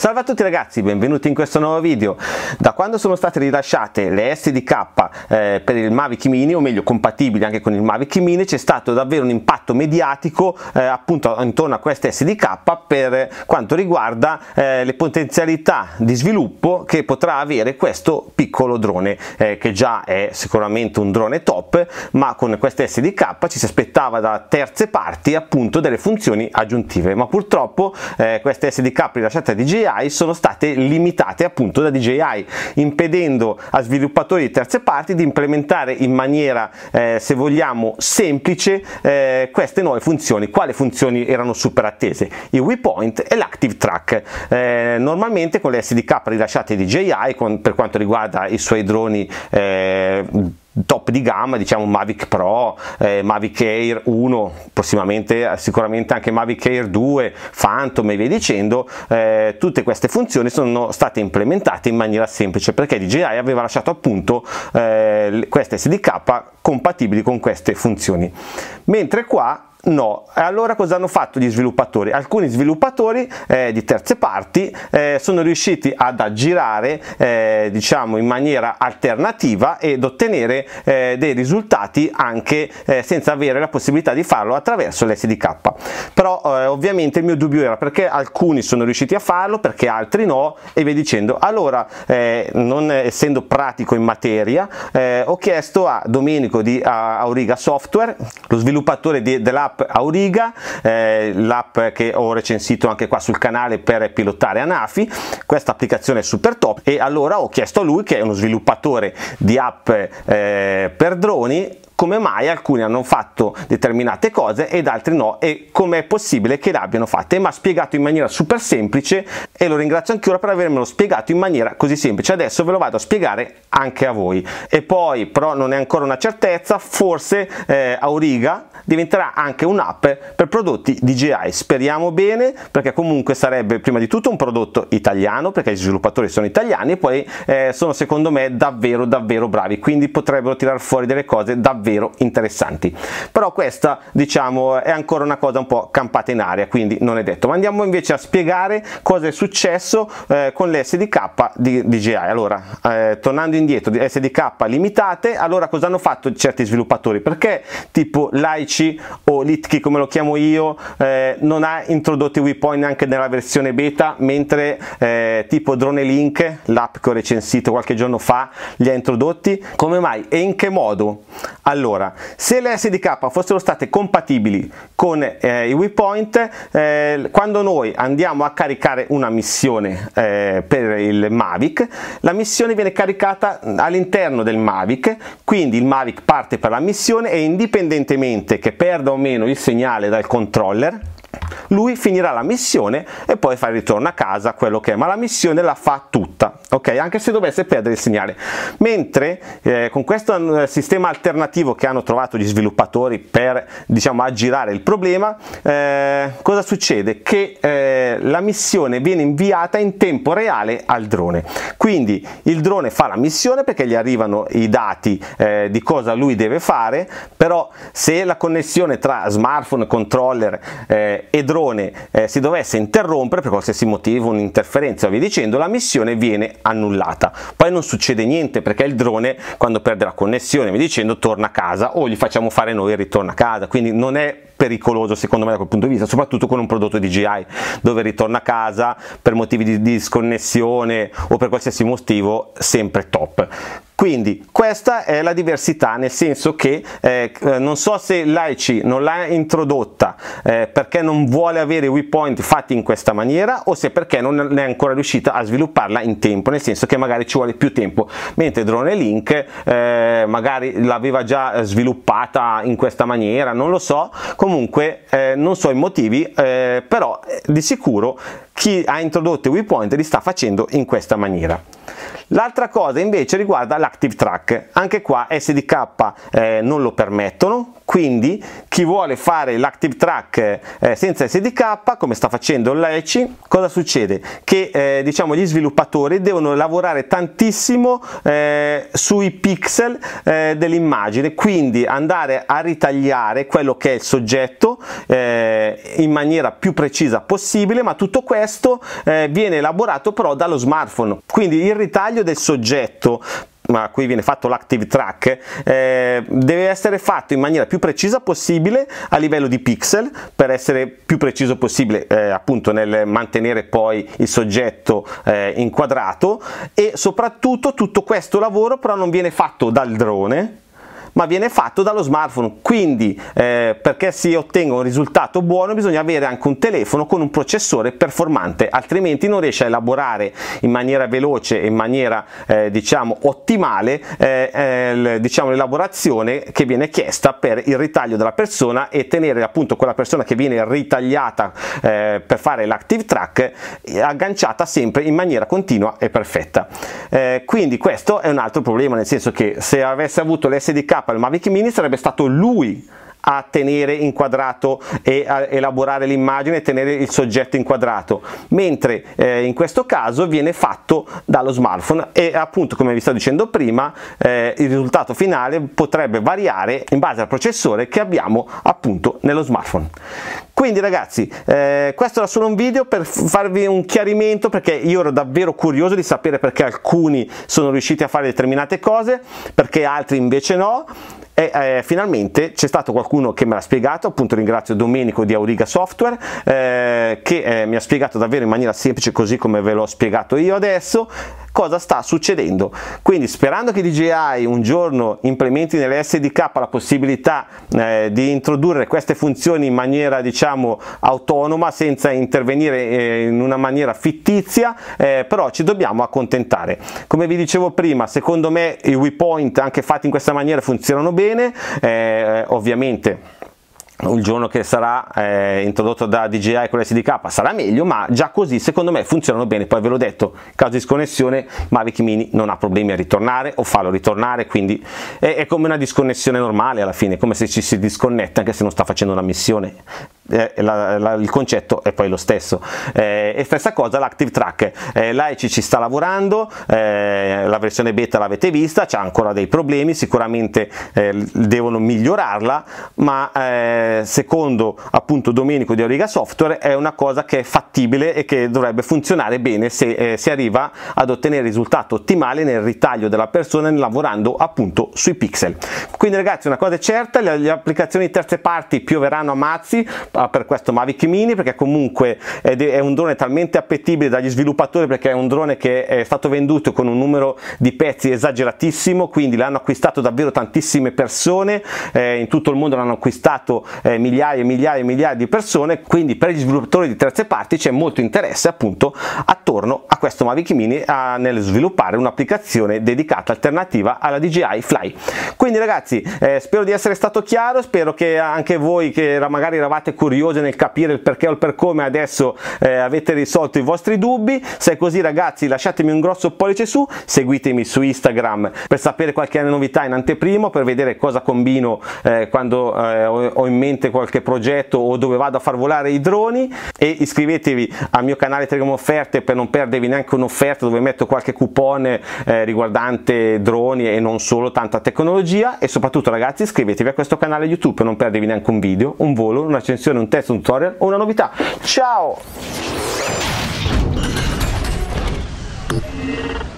Salve a tutti ragazzi, benvenuti in questo nuovo video. Da quando sono state rilasciate le SDK per il Mavic Mini, o meglio compatibili anche con il Mavic Mini, c'è stato davvero un impatto mediatico appunto intorno a queste SDK per quanto riguarda le potenzialità di sviluppo che potrà avere questo piccolo drone, che già è sicuramente un drone top, ma con queste SDK ci si aspettava da terze parti appunto delle funzioni aggiuntive, ma purtroppo queste SDK rilasciate da DJI sono state limitate appunto da DJI, impedendo a sviluppatori di terze parti di implementare in maniera se vogliamo semplice queste nuove funzioni. Quali funzioni erano super attese? Il waypoint e l'active track. Normalmente con le SDK rilasciate DJI per quanto riguarda i suoi droni top di gamma, diciamo Mavic Pro, Mavic Air 1, prossimamente sicuramente anche Mavic Air 2, Phantom e via dicendo, tutte queste funzioni sono state implementate in maniera semplice perché DJI aveva lasciato appunto queste SDK compatibili con queste funzioni, mentre qua no. Allora cosa hanno fatto gli sviluppatori? Alcuni sviluppatori di terze parti sono riusciti ad aggirare diciamo in maniera alternativa ed ottenere dei risultati anche senza avere la possibilità di farlo attraverso l'SDK. Però ovviamente il mio dubbio era perché alcuni sono riusciti a farlo, perché altri no e via dicendo. Allora non essendo pratico in materia ho chiesto a Domenico di Auriga Software, lo sviluppatore dell'app Auriga, l'app che ho recensito anche qua sul canale per pilotare Anafi. Questa applicazione è super top e allora ho chiesto a lui, che è uno sviluppatore di app per droni, come mai alcuni hanno fatto determinate cose ed altri no, e com'è possibile che le abbiano fatte. E mi ha spiegato in maniera super semplice e lo ringrazio anche ora per avermelo spiegato in maniera così semplice. Adesso ve lo vado a spiegare anche a voi. E poi però non è ancora una certezza, forse Auriga diventerà anche un'app per prodotti DJI. Speriamo bene, perché comunque sarebbe prima di tutto un prodotto italiano, perché gli sviluppatori sono italiani, e poi sono secondo me davvero bravi, quindi potrebbero tirare fuori delle cose davvero interessanti. Però questa diciamo è ancora una cosa un po' campata in aria, quindi non è detto. Ma andiamo invece a spiegare cosa è successo con le SDK di DJI. Allora tornando indietro, di SDK limitate, allora cosa hanno fatto certi sviluppatori? Perché tipo Laici o Litki, come lo chiamo io, non ha introdotto i waypoint anche nella versione beta, mentre tipo Drone Link, l'app che ho recensito qualche giorno fa, li ha introdotti? Come mai e in che modo? Allora, se le SDK fossero state compatibili con i waypoint, quando noi andiamo a caricare una missione per il Mavic, la missione viene caricata all'interno del Mavic, quindi il Mavic parte per la missione e indipendentemente che perda o meno il segnale dal controller, lui finirà la missione e poi fa il ritorno a casa, quello che è, ma la missione la fa tutta, ok? Anche se dovesse perdere il segnale. Mentre con questo sistema alternativo che hanno trovato gli sviluppatori per diciamo aggirare il problema, cosa succede? Che la missione viene inviata in tempo reale al drone, quindi il drone fa la missione perché gli arrivano i dati di cosa lui deve fare, però se la connessione tra smartphone, controller e drone si dovesse interrompere per qualsiasi motivo, un'interferenza o via dicendo, la missione viene annullata. Poi non succede niente perché il drone, quando perde la connessione via dicendo, torna a casa o gli facciamo fare noi il ritorno a casa, quindi non è pericoloso secondo me da quel punto di vista, soprattutto con un prodotto DJI dove ritorna a casa per motivi di disconnessione o per qualsiasi motivo, sempre top. Quindi questa è la diversità, nel senso che non so se Laici non l'ha introdotta perché non vuole avere waypoint fatti in questa maniera, o se perché non è ancora riuscita a svilupparla in tempo, nel senso che magari ci vuole più tempo, mentre Drone Link magari l'aveva già sviluppata in questa maniera, non lo so. Comunque non so i motivi, però di sicuro chi ha introdotto i waypoint li sta facendo in questa maniera. L'altra cosa invece riguarda l'active track. Anche qua SDK non lo permettono, quindi chi vuole fare l'active track senza SDK, come sta facendo Laici, cosa succede? Che diciamo gli sviluppatori devono lavorare tantissimo sui pixel dell'immagine, quindi andare a ritagliare quello che è il soggetto in maniera più precisa possibile, ma tutto questo viene elaborato però dallo smartphone. Quindi il ritaglio del soggetto, ma qui viene fatto l'Active Track, deve essere fatto in maniera più precisa possibile a livello di pixel, per essere più preciso possibile appunto nel mantenere poi il soggetto inquadrato, e soprattutto tutto questo lavoro però non viene fatto dal drone, ma viene fatto dallo smartphone. Quindi perché si ottenga un risultato buono bisogna avere anche un telefono con un processore performante, altrimenti non riesce a elaborare in maniera veloce e in maniera diciamo ottimale l'elaborazione che viene chiesta per il ritaglio della persona, e tenere appunto quella persona che viene ritagliata per fare l'Active Track agganciata sempre in maniera continua e perfetta. Quindi questo è un altro problema, nel senso che se avesse avuto l'SDK il Mavic Mini sarebbe stato lui a tenere inquadrato e a elaborare l'immagine e tenere il soggetto inquadrato, mentre in questo caso viene fatto dallo smartphone, e appunto, come vi stavo dicendo prima, il risultato finale potrebbe variare in base al processore che abbiamo appunto nello smartphone. Quindi ragazzi, questo era solo un video per farvi un chiarimento, perché io ero davvero curioso di sapere perché alcuni sono riusciti a fare determinate cose, perché altri invece no. E finalmente c'è stato qualcuno che me l'ha spiegato, appunto ringrazio Domenico di Auriga Software, che mi ha spiegato davvero in maniera semplice, così come ve l'ho spiegato io adesso, cosa sta succedendo. Quindi, sperando che DJI un giorno implementi nell'SDK la possibilità di introdurre queste funzioni in maniera diciamo autonoma, senza intervenire in una maniera fittizia, però ci dobbiamo accontentare. Come vi dicevo prima, secondo me i waypoint anche fatti in questa maniera funzionano bene. Ovviamente il giorno che sarà introdotto da DJI con l'SDK sarà meglio, ma già così secondo me funzionano bene. Poi ve l'ho detto, in caso di sconnessione Mavic Mini non ha problemi a ritornare o farlo ritornare, quindi è come una disconnessione normale alla fine, come se ci si disconnette anche se non sta facendo una missione. Il concetto è poi lo stesso. E stessa cosa l'Active Track, l'AIC ci sta lavorando, la versione beta l'avete vista, c'ha ancora dei problemi, sicuramente devono migliorarla, ma secondo appunto Domenico di Auriga Software è una cosa che è fattibile e che dovrebbe funzionare bene se si arriva ad ottenere risultato ottimale nel ritaglio della persona lavorando appunto sui pixel. Quindi ragazzi, una cosa è certa, le applicazioni terze parti pioveranno a mazzi per questo Mavic Mini, perché comunque è un drone talmente appetibile dagli sviluppatori, perché è un drone che è stato venduto con un numero di pezzi esageratissimo, quindi l'hanno acquistato davvero tantissime persone, in tutto il mondo l'hanno acquistato migliaia e migliaia e migliaia di persone, quindi per gli sviluppatori di terze parti c'è molto interesse appunto attorno a questo Mavic Mini nel sviluppare un'applicazione dedicata alternativa alla DJI Fly. Quindi ragazzi, spero di essere stato chiaro, spero che anche voi che magari eravate curiosi nel capire il perché o il per come adesso avete risolto i vostri dubbi. Se è così ragazzi, lasciatemi un grosso pollice su, seguitemi su Instagram per sapere qualche novità in anteprima, per vedere cosa combino quando ho in mente qualche progetto o dove vado a far volare i droni, e iscrivetevi al mio canale Telegram Offerte per non perdervi neanche un'offerta dove metto qualche coupon riguardante droni e non solo, tanta tecnologia. E soprattutto ragazzi, iscrivetevi a questo canale YouTube per non perdervi neanche un video, un volo, una recensione, un test, un tutorial o una novità. Ciao!